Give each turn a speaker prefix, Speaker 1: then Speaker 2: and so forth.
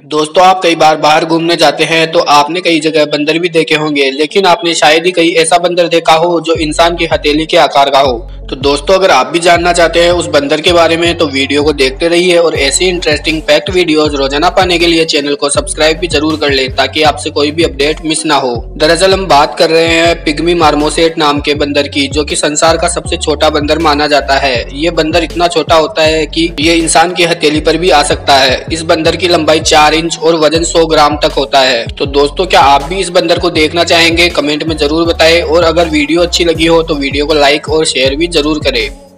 Speaker 1: दोस्तों, आप कई बार बाहर घूमने जाते हैं तो आपने कई जगह बंदर भी देखे होंगे, लेकिन आपने शायद ही कहीं ऐसा बंदर देखा हो जो इंसान की हथेली के आकार का हो। तो दोस्तों, अगर आप भी जानना चाहते हैं उस बंदर के बारे में तो वीडियो को देखते रहिए और ऐसी इंटरेस्टिंग फैक्ट वीडियोस रोजाना पाने के लिए चैनल को सब्सक्राइब भी जरूर कर ले ताकि आपसे कोई भी अपडेट मिस ना हो। दरअसल हम बात कर रहे हैं पिग्मी मार्मोसेट नाम के बंदर की, जो कि संसार का सबसे छोटा बंदर माना जाता है। ये बंदर इतना छोटा होता है कि ये इंसान की हथेली पर भी आ सकता है। इस बंदर की लंबाई 4 इंच और वजन 100 ग्राम तक होता है। तो दोस्तों, क्या आप भी इस बंदर को देखना चाहेंगे? कमेंट में जरूर बताएं और अगर वीडियो अच्छी लगी हो तो वीडियो को लाइक और शेयर भी जरूर करें।